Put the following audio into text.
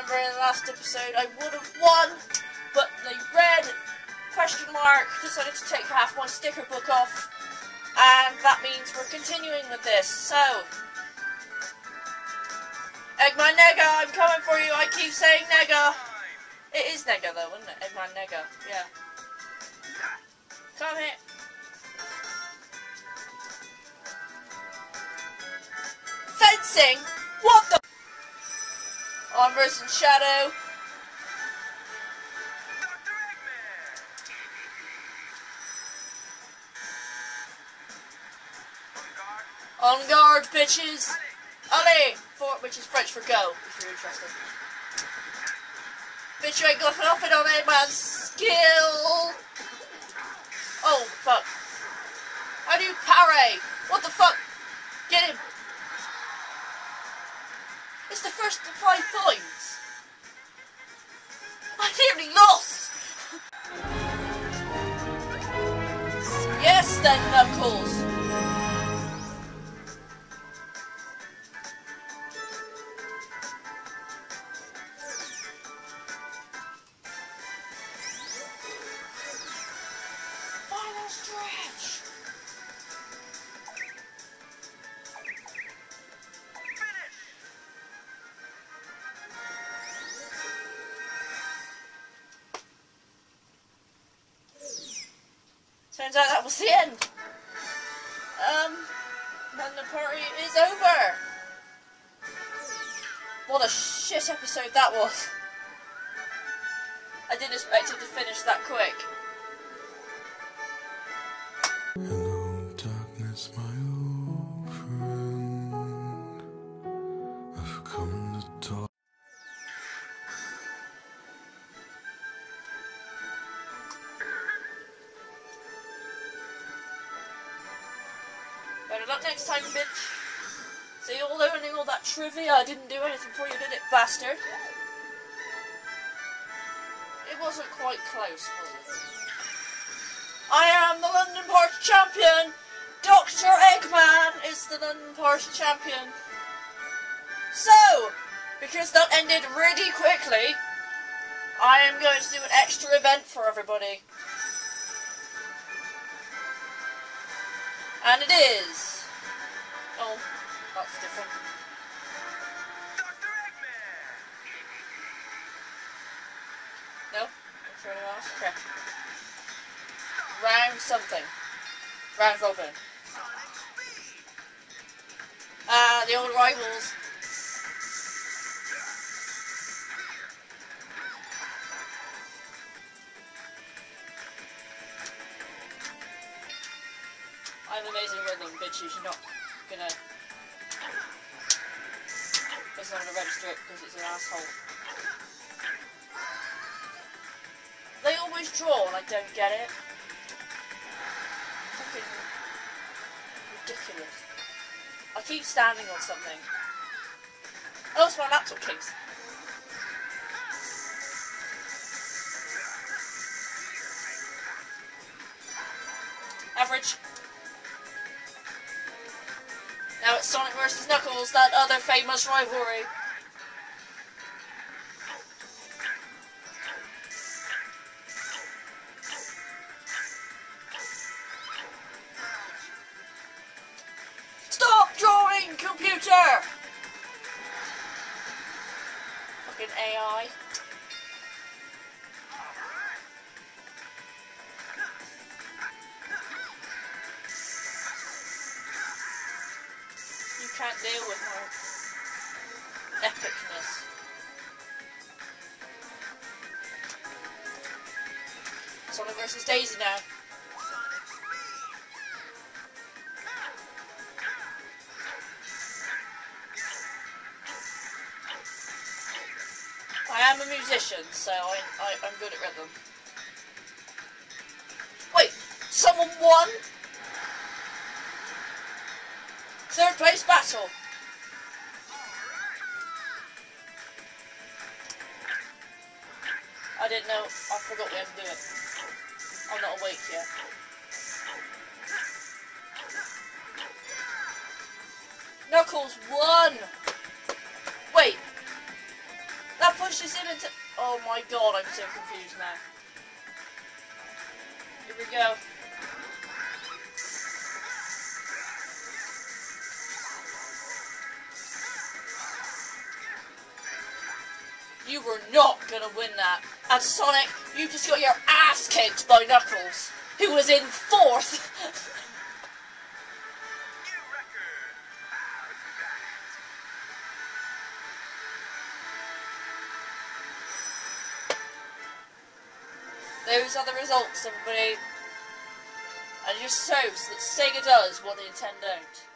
remember in the last episode I would have won, but the red question mark decided to take half my sticker book off, and that means we're continuing with this. So, Eggman Nega, I'm coming for you. I keep saying Nega. It is Nega though, isn't it? Eggman Nega, yeah. Come here. Fencing? What the? Onverse and Shadow. On guard, bitches. Allez! Which is French for go, if you're interested. Bitch, you ain't got nothing on Eggman's skill. Oh, fuck. How do you parry? What the fuck? Get him. It's the first 5 points. I nearly lost. Yes, then, Knuckles. Final stretch. Turns out that was the end. Then the party is over. What a shit episode that was. I didn't expect it to finish that quick. Hello, darkness, my old friend. I've come to talk. Better luck next time, bitch. See, you're learning all that trivia. I didn't do anything for you, did it, bastard? It wasn't quite close, was it? I am the London Party Champion! Dr. Eggman is the London Party Champion. So, because that ended really quickly, I am going to do an extra event for everybody. And it is... Oh, that's different. Dr. Eggman! No? Not sure anyone else? Okay. Round something. Round robin. Ah, the old rivals. I have amazing rhythm, bitches. You're not gonna... It's not gonna register it because it's an asshole. They always draw and I don't get it. Fucking ridiculous. I keep standing on something. Oh, it's my laptop case. Average. Now it's Sonic vs Knuckles, that other famous rivalry. Stop drawing, computer! Fucking AI. You can't deal with my epicness. Sonic vs Daisy now. I am a musician, so I'm good at rhythm. Wait, someone won? Third place battle. I didn't know. I forgot we had to do it. I'm not awake yet. Knuckles won! Wait. That pushes him into... Oh my god, I'm so confused now. Here we go. You were not gonna win that. And Sonic, you just got your ass kicked by Knuckles, who was in 4th. New record. How's that? Those are the results, everybody. And it just shows that Sega does what Nintendo don't.